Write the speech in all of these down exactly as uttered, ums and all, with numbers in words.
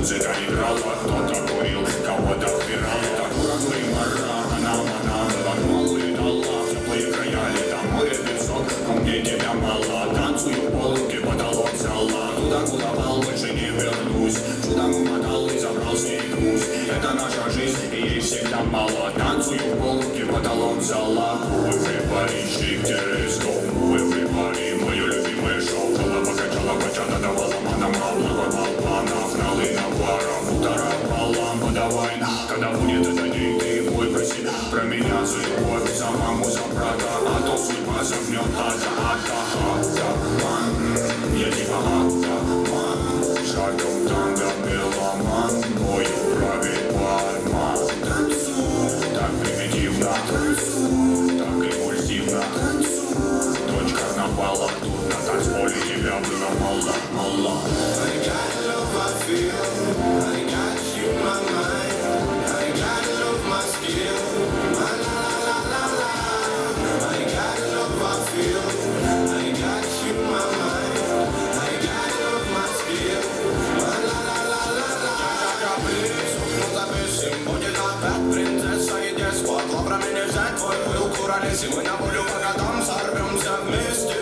музыка играла, кто-то курил, кого-то вбирал. Так ураглы мара, она манала, малый дала, в теплые края лета, море песок, но мне тебя мало. Танцую в полке, потолок зала, туда, куда пал, больше не вернусь. Чудом умотал и забрал с ней груз. Это наша жизнь, и ей всегда мало. Танцую в полке, потолок зала. Everybody shake their ass, go everybody. Мое любимое шоу, было покачала, бачата давала манам, облагала планов, налы на парах, утара по давай, когда будет это день, ты бой про себя, про меня за любовь, за маму, за брата, а то судьба загнет, а за ата, я типа ата, шагом танго меломан, бою правит барма. Так примитивно, так импульсивно, дочь карнавала, тут на танцполе тебя было мало, мало. I got love I feel, I got you my mind, I got love my skill, la la la la la. I got love I feel, I got you my mind, I got love my skill, la la la la la la. Ну запишем, будет опять принцесса и деспот, лавра меня взять, твой пыл куролес, и мы на волю по годам сорвемся вместе.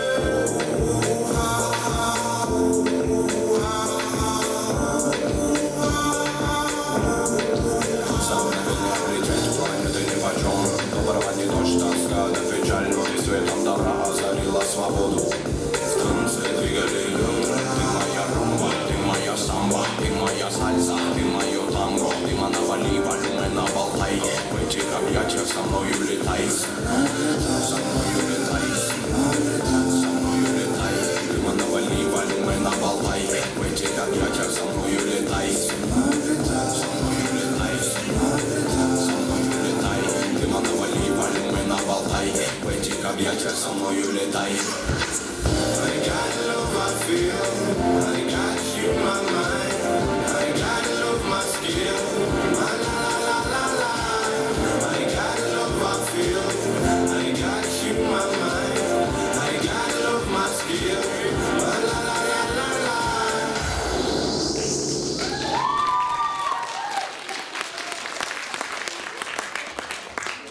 Светом добра озарила свободу. В танце двигали люстры. Ты моя румба, ты моя самба, ты моя сальса, ты мое танго. Ты манавали, валюмена, болтай. В этих объятиях со мною летай. Со мною летай. Со мною летай. Ты манавали, валюмена, болтай. В этих объятиях со мною летай. Со мною летай. Со мною летай. Ты манавали, валюмена, болтай. В этих объятиях со мною летай.